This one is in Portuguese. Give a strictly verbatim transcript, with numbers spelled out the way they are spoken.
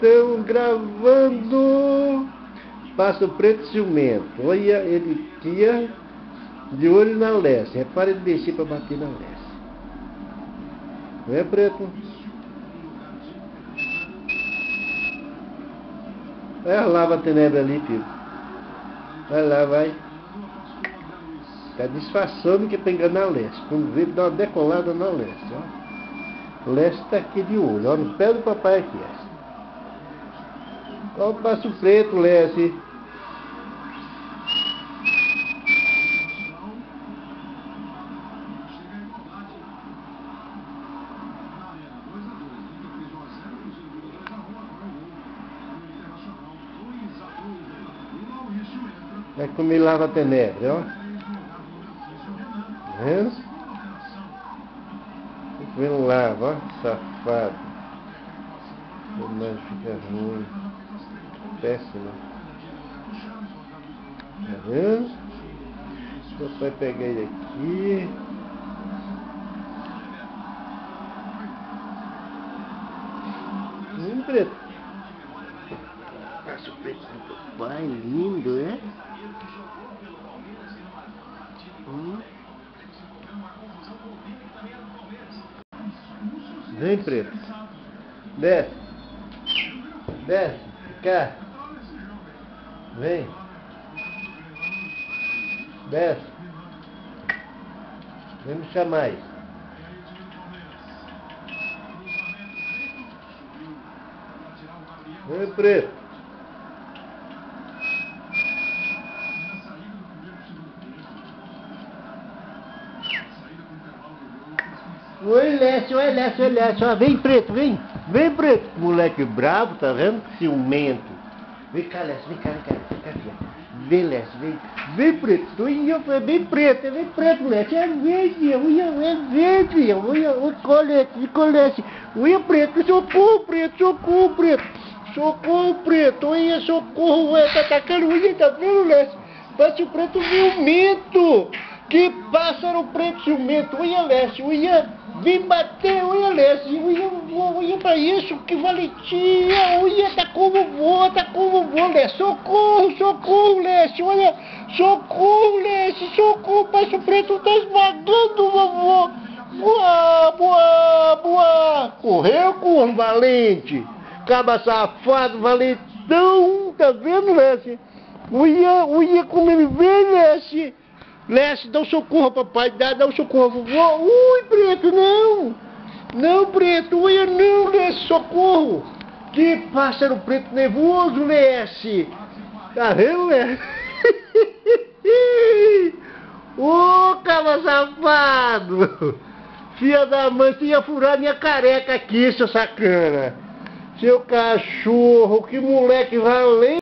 estão gravando. Passo Preto ciumento. Olha ele aqui, de olho na Lessie. Repara ele descer para bater na Lessie. Não é, Preto? Vai lá, a tenebra ali, filho. Vai lá, vai. Tá disfarçando que é pra enganar a Lessie. Quando vê, dá uma decolada na Lessie, ó. Lessie tá aqui de olho, ó, no pé do papai aqui, ó. Olha o Passo Preto, Lessie. Vai comer lava tenebra, ó. Tá vendo? Tá comendo lava, ó. Safado. A imagem fica ruim. Péssima. Tá vendo? Então vai pegar ele aqui. Hum, Preto. Passo Preto do papai, lindo, é? Hum. Vem, Preto. Desce. Desce. Cá. Vem. Desce. Vem me chamar aí. Vem, Preto. Oi, Lécio, oi, Lécio, oi, Lécio. Ó, vem, Preto, vem. Vem, Preto. Moleque bravo, tá vendo? Ciumento. Vem cá, Lécio, vem cá, vem cá, vem cá, filha. Vem, Lécio, vem. Vem, Preto. Tu ia, vem, Preto, vem, Preto, Lécio. É verde, é verde, é verde. Colete, colete. Oi, Preto, socorro, Preto, socorro, Preto. Socorro, Preto. Oi, socorro, ué, tá atacando. Oi, tá vendo, Lécio? Passo Preto ciumento. Que pássaro preto ciumento. Oi, Lécio, oi, vem bater, oi, Lécio. Oi, oi, pra isso, que valentia. Oi, tá com o vovô, tá com o vovô, Lécio. Socorro, socorro, Lécio. Olha, socorro, Lécio, socorro. Passo Preto tá esmagando o vovô. Boa, boa, boa. Correu, corno valente. Caba safado, valentão. Tá vendo, Lécio? Uia, uia, como ele vem, Lécio. Lécio, dá um socorro, papai. Dá, dá um socorro, vovô. Ui, Preto, não. Não, Preto. Uia, não, Lécio, socorro. Que pássaro preto nervoso, Lécio. Tá vendo, Lécio? Ô, caba safado. Filha da mãe, você ia furar minha careca aqui, seu sacana. Seu cachorro, que moleque valente.